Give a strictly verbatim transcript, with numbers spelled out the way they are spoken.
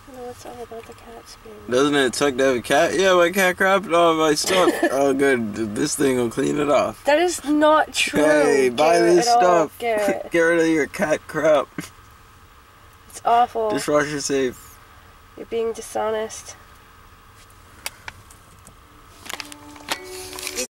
No, it's all about the cat's being. Doesn't it suck to have a cat? Yeah, my cat crapped all my stuff. Oh, good. This thing will clean it off. That is not true. Hey, buy Garrett, this at all, stuff. Garrett. Get rid of your cat crap. It's awful. Dishwasher safe. You're being dishonest.